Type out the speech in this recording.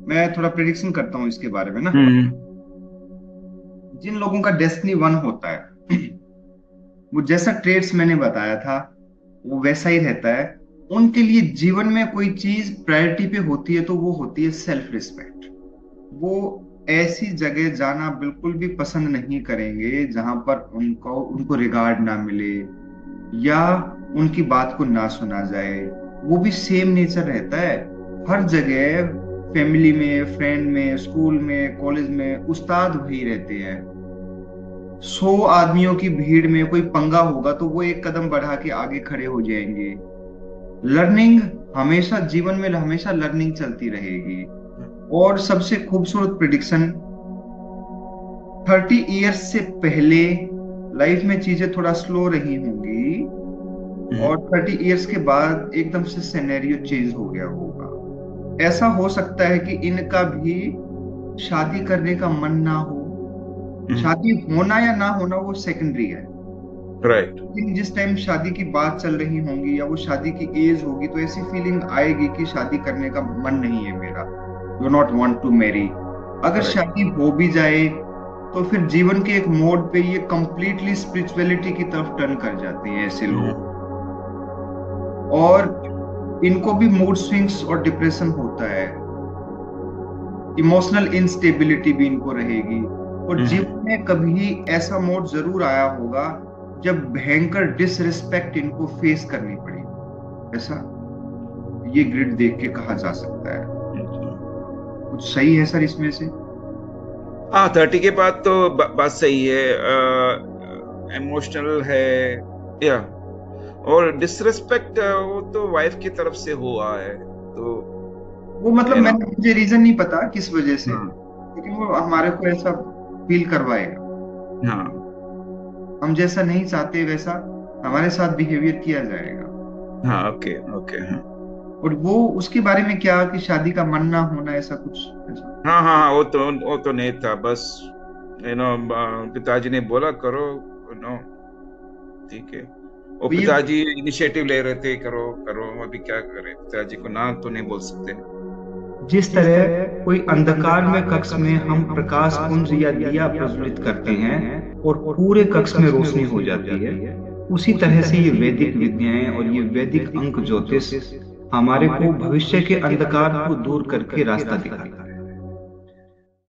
मैं थोड़ा प्रिडिक्शन करता हूँ इसके बारे में ना। हम्म। जिन लोगों का डेस्टिनी वन होता है वो जैसा ट्रेड्स मैंने बताया था वो वैसा ही रहता है। उनके लिए जीवन में कोई चीज प्रायोरिटी पे होती है तो वो होती है सेल्फ रिस्पेक्ट। वो ऐसी जगह जाना बिल्कुल भी पसंद नहीं करेंगे जहां पर उनको उनको रिगार्ड ना मिले या उनकी बात को ना सुना जाए। वो भी सेम नेचर रहता है हर जगह। फैमिली में, फ्रेंड में, स्कूल में, कॉलेज में उस्ताद वही रहते हैं। 100 आदमियों की भीड़ में कोई पंगा होगा तो वो एक कदम बढ़ा के आगे खड़े हो जाएंगे। लर्निंग हमेशा जीवन में हमेशा लर्निंग चलती रहेगी। और सबसे खूबसूरत प्रिडिक्शन, 30 इयर्स से पहले लाइफ में चीजें थोड़ा स्लो रही होंगी और हम्म। 30 इयर्स के बाद एकदम से सिनेरियो चेंज हो गया होगा। ऐसा हो सकता है कि इनका भी शादी करने का मन ना हो। शादी होना या ना होना वो सेकेंडरी है। राइट। लेकिन जिस टाइम शादी की बात चल रही होंगी या वो शादी की एज होगी तो ऐसी फीलिंग आएगी कि शादी करने का मन नहीं है मेरा, do not want to marry. अगर राइट। शादी हो भी जाए तो फिर जीवन के एक मोड पे ये कंप्लीटली स्पिरिचुअलिटी की तरफ टर्न कर जाते हैं ऐसे लोग। और इनको भी मूड स्विंग्स और डिप्रेशन होता है। इमोशनल इंस्टेबिलिटी भी इनको रहेगी। और जीवन में कभी ऐसा मोड जरूर आया होगा जब भयंकर डिसरिस्पेक्ट इनको फेस करनी पड़ी। ऐसा ये ग्रिड देख के कहा जा सकता है। कुछ सही है सर इसमें से? हाँ, 30 के बाद तो बात सही है। इमोशनल है, या और डिसरिस्पेक्ट वो तो वाइफ की तरफ से हुआ है, तो वो मतलब यू नो। मैंने मुझे रीजन नहीं पता किस वजह से, हाँ। लेकिन वो हमारे को ऐसा फील करवाएगा। हाँ। हम जैसा नहीं चाहते वैसा हमारे साथ बिहेवियर किया जाएगा। हाँ। ओके। ओके। हाँ। और वो उसके बारे में क्या कि शादी का मन ना होना ऐसा कुछ ऐसा। हाँ। हाँ। हाँ, वो तो नहीं था, बस पिताजी ने बोला करो, ठीक है। वो तो ये पिताजी इनिशिएटिव ले रहे थे, करो करो, अभी क्या करें, पिताजी को ना तो नहीं बोल सकते। जिस तरह कोई अंधकार में कक्ष में हम प्रकाश पुंज या दिया प्रज्वलित करते हैं और पूरे कक्ष में रोशनी हो जाती है, उसी तरह से ये वैदिक विद्याएं और ये वैदिक अंक ज्योतिष हमारे को भविष्य के अंधकार को दूर करके रास्ता दिखाता है।